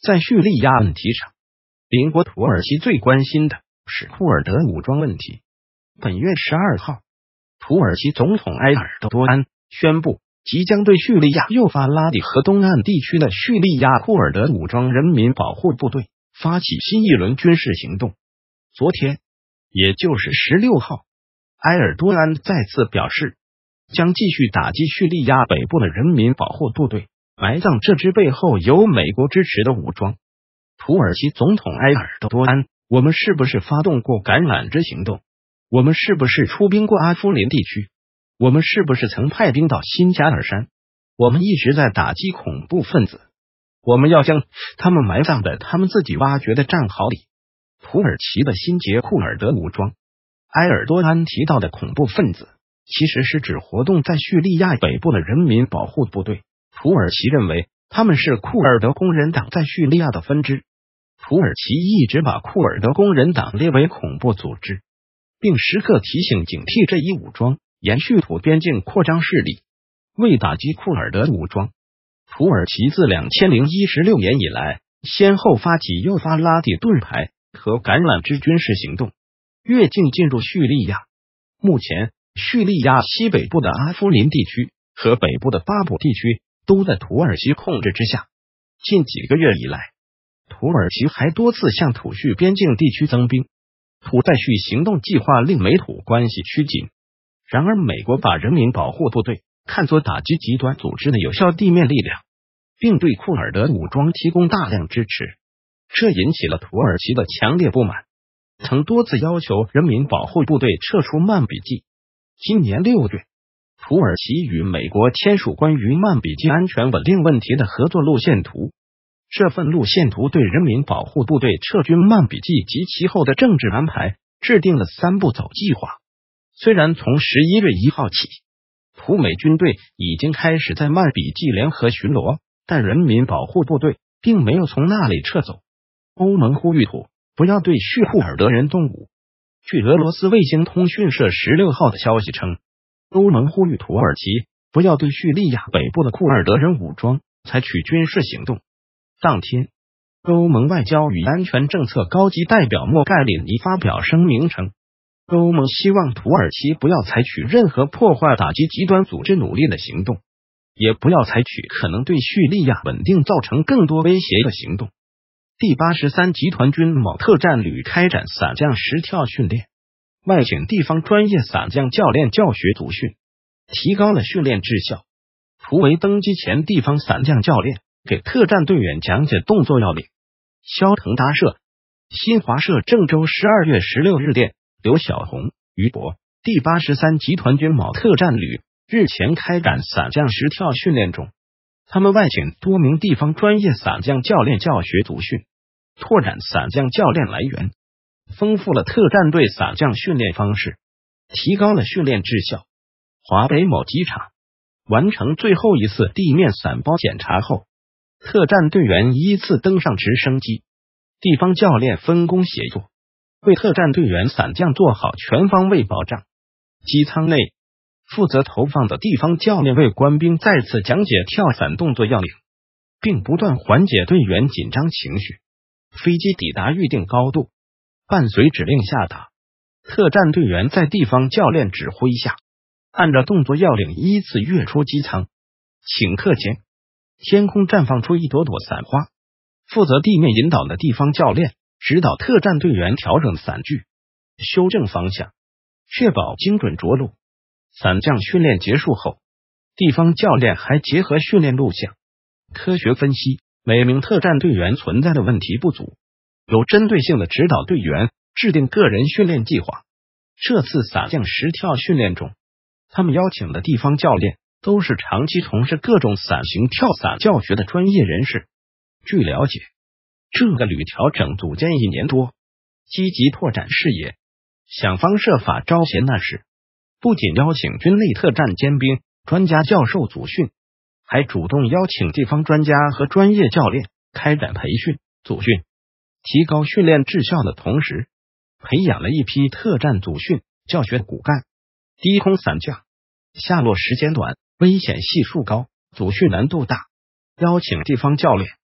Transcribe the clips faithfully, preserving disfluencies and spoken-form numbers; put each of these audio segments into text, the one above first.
在叙利亚问题上，邻国土耳其最关心的是库尔德武装问题。本月十二号，土耳其总统埃尔多安宣布，即将对叙利亚幼发拉底河东岸地区的叙利亚库尔德武装人民保护部队发起新一轮军事行动。昨天，也就是十六号，埃尔多安再次表示，将继续打击叙利亚北部的人民保护部队，埋葬这支背后有美国支持的武装。土耳其总统埃尔多安，我们是不是发动过橄榄枝行动？我们是不是出兵过阿夫林地区？我们是不是曾派兵到新加尔山？我们一直在打击恐怖分子，我们要将他们埋葬在他们自己挖掘的战壕里。土耳其的新杰库尔德武装，埃尔多安提到的恐怖分子，其实是指活动在叙利亚北部的人民保护部队。土耳其认为他们是库尔德工人党在叙利亚的分支。土耳其一直把库尔德工人党列为恐怖组织，并时刻提醒警惕这一武装沿叙土边境扩张势力。为打击库尔德武装，土耳其自二零一六年以来，先后发起幼发拉底盾牌和橄榄枝军事行动，越境进入叙利亚。目前，叙利亚西北部的阿夫林地区和北部的巴卜地区都在土耳其控制之下。近几个月以来，土耳其还多次向土叙边境地区增兵，土在叙行动计划令美土关系趋紧。然而，美国把人民保护部队看作打击极端组织的有效地面力量，并对库尔德武装提供大量支持，这引起了土耳其的强烈不满，曾多次要求人民保护部队撤出曼比季。今年六月，土耳其与美国签署关于曼比季安全稳定问题的合作路线图。这份路线图对人民保护部队撤军曼比季及其后的政治安排制定了三步走计划。虽然从十一月一号起，土美军队已经开始在曼比季联合巡逻，但人民保护部队并没有从那里撤走。欧盟呼吁土不要对叙库尔德人动武。据俄罗斯卫星通讯社十六号的消息称，欧盟呼吁土耳其不要对叙利亚北部的库尔德人武装采取军事行动。当天，欧盟外交与安全政策高级代表莫盖里尼发表声明称，欧盟希望土耳其不要采取任何破坏打击极端组织努力的行动，也不要采取可能对叙利亚稳定造成更多威胁的行动。第八十三集团军某特战旅开展伞降实跳训练，外请地方专业伞降教练教学组训，提高了训练质效。图为登机前地方伞降教练给特战队员讲解动作要领。肖腾达社、新华社郑州十二月十六日电，刘晓红、于博，第八十三集团军某特战旅日前开展伞降实跳训练中，他们外请多名地方专业伞降教练教学组训，拓展伞降教练来源，丰富了特战队伞降训练方式，提高了训练质效。华北某机场完成最后一次地面伞包检查后，特战队员依次登上直升机，地方教练分工协作，为特战队员伞降做好全方位保障。机舱内，负责投放的地方教练为官兵再次讲解跳伞动作要领，并不断缓解队员紧张情绪。飞机抵达预定高度，伴随指令下达，特战队员在地方教练指挥下，按照动作要领依次跃出机舱。顷刻间，天空绽放出一朵朵伞花。负责地面引导的地方教练指导特战队员调整伞距，修正方向，确保精准着陆。伞降训练结束后，地方教练还结合训练录像，科学分析每名特战队员存在的问题不足，有针对性的指导队员制定个人训练计划。这次伞降实跳训练中，他们邀请的地方教练都是长期从事各种伞型跳伞教学的专业人士。据了解，这个旅调整组建一年多，积极拓展视野，想方设法招贤纳士，不仅邀请军内特战尖兵、专家教授组训，还主动邀请地方专家和专业教练开展培训、组训，提高训练质效的同时，培养了一批特战组训教学骨干。低空伞降下落时间短，危险系数高，组训难度大，邀请地方教练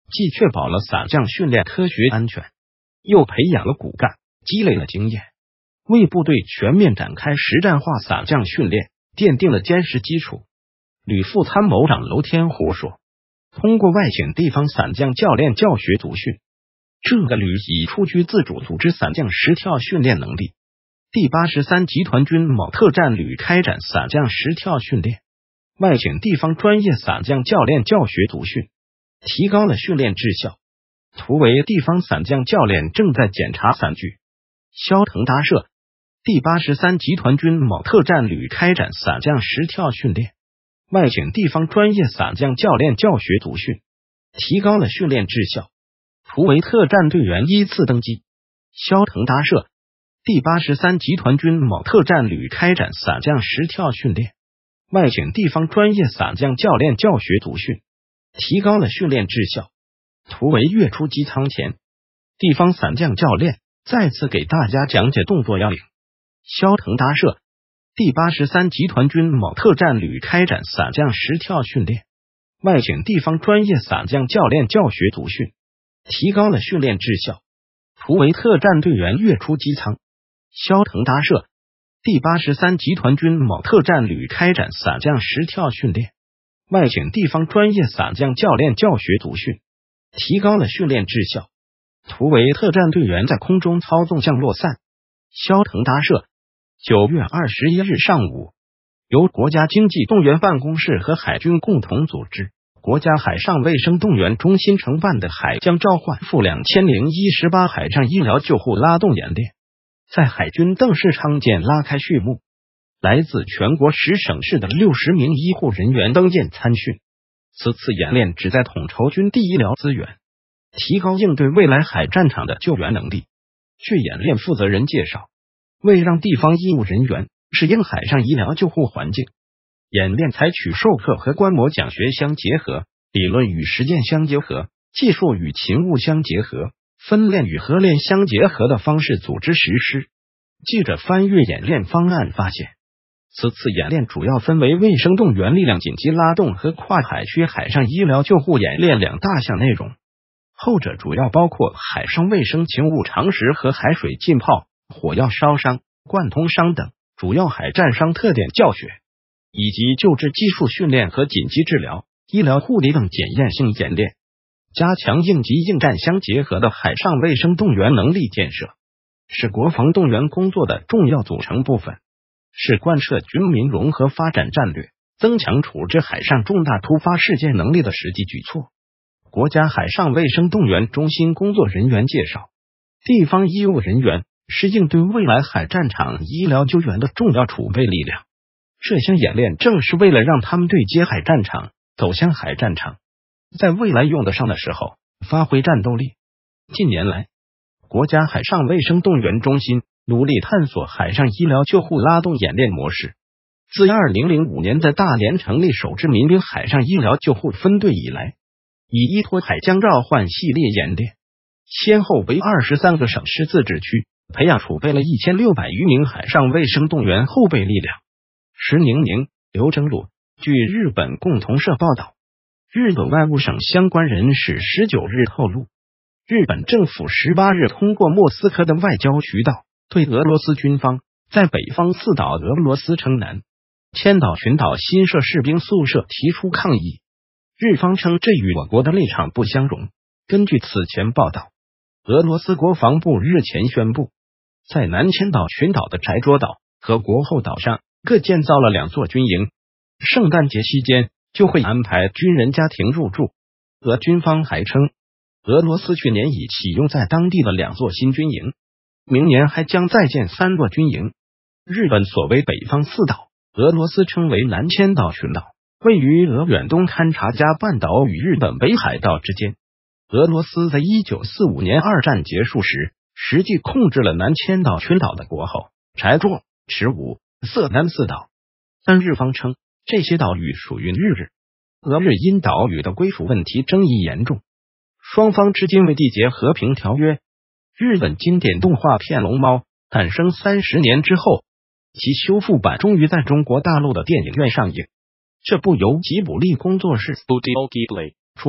既确保了伞降训练科学安全，又培养了骨干，积累了经验，为部队全面展开实战化伞降训练奠定了坚实基础。旅副参谋长娄天虎说，通过外请地方伞降教练教学组训，这个旅已出具自主组织伞降实跳训练能力。第八十三集团军某特战旅开展伞降实跳训练，外请地方专业伞降教练教学组训，提高了训练质效。图为地方伞降教练正在检查伞具。肖腾达社第八十三集团军某特战旅开展伞降实跳训练，外请地方专业伞降教练教学组训，提高了训练质效。图为特战队员依次登记。肖腾达社第八十三集团军某特战旅开展伞降实跳训练，外请地方专业伞降教练教学组训，提高了训练质效。图为跃出机舱前，地方伞降教练再次给大家讲解动作要领。肖腾达社第八十三集团军某特战旅开展伞降实跳训练，外请地方专业伞降教练教学组训，提高了训练质效。图为特战队员跃出机舱。肖腾达社第八十三集团军某特战旅开展伞降实跳训练，外请地方专业伞降教练教学组训，提高了训练质效。图为特战队员在空中操纵降落伞。肖腾达社九月二十一日上午，由国家经济动员办公室和海军共同组织，国家海上卫生动员中心承办的海江召唤赴两千零一十八海上医疗救护拉动演练，在海军邓世昌舰拉开序幕。来自全国十省市的六十名医护人员登舰参训。此次演练旨在统筹军地医疗资源，提高应对未来海战场的救援能力。据演练负责人介绍，为让地方医务人员适应海上医疗救护环境，演练采取授课和观摩讲学相结合，理论与实践相结合，技术与勤务相结合，分练与合练相结合的方式组织实施。记者翻阅演练方案发现，此次演练主要分为卫生动员力量紧急拉动和跨海区海上医疗救护演练两大项内容。后者主要包括海上卫生勤务常识和海水浸泡、火药烧伤、贯通伤等主要海战伤特点教学，以及救治技术训练和紧急治疗、医疗护理等检验性演练，加强应急应战相结合的海上卫生动员能力建设，是国防动员工作的重要组成部分，是贯彻军民融合发展战略、增强处置海上重大突发事件能力的实际举措。国家海上卫生动员中心工作人员介绍，地方医务人员是应对未来海战场医疗救援的重要储备力量。这项演练正是为了让他们对接海战场、走向海战场，在未来用得上的时候发挥战斗力。近年来，国家海上卫生动员中心努力探索海上医疗救护拉动演练模式。自二零零五年在大连成立首支民兵海上医疗救护分队以来，以依托海江召唤系列演练，先后为二十三个省市自治区培养储备了一千六百余名海上卫生动员后备力量。石宁宁、刘征鲁。据日本共同社报道，日本外务省相关人士十九日透露，日本政府十八日通过莫斯科的外交渠道，对俄罗斯军方在北方四岛俄罗斯称南千岛群岛新设士兵宿舍提出抗议。日方称这与我国的立场不相容。根据此前报道，俄罗斯国防部日前宣布，在南千岛群岛的翟卓岛和国后岛上各建造了两座军营，圣诞节期间就会安排军人家庭入住。俄军方还称，俄罗斯去年已启用在当地的两座新军营，明年还将再建三座军营。日本所谓北方四岛，俄罗斯称为南千岛群岛，位于俄远东勘察加半岛与日本北海道之间。俄罗斯在一九四五年二战结束时，实际控制了南千岛群岛的国后、柴卓、池武、色南四岛，但日方称这些岛屿属于日日。俄日因岛屿的归属问题争议严重，双方至今未缔结和平条约。日本经典动画片《龙猫》诞生三十年之后，其修复版终于在中国大陆的电影院上映。这部由吉卜力工作室 Studio Ghibli 出品，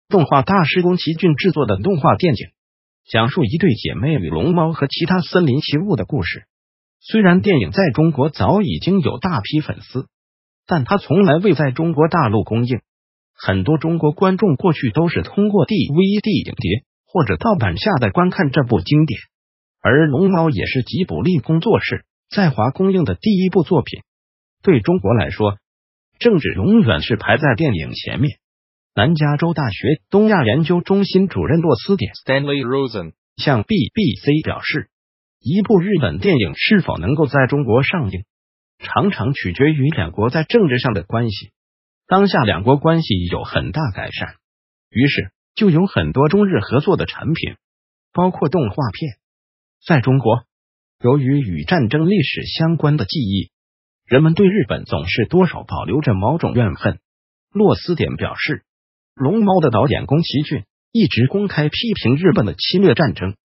动画大师宫崎骏制作的动画电影，讲述一对姐妹与龙猫和其他森林奇物的故事。虽然电影在中国早已经有大批粉丝，但它从来未在中国大陆公映。很多中国观众过去都是通过 D V D 影碟或者盗版下载观看这部经典，而龙猫也是吉卜力工作室在华公映的第一部作品。对中国来说，政治永远是排在电影前面。南加州大学东亚研究中心主任洛斯点 Stanley Rosen 向 B B C 表示，一部日本电影是否能够在中国上映，常常取决于两国在政治上的关系。当下两国关系有很大改善，于是就有很多中日合作的产品，包括动画片。在中国，由于与战争历史相关的记忆，人们对日本总是多少保留着某种怨恨。洛斯点表示，龙猫的导演宫崎骏一直公开批评日本的侵略战争，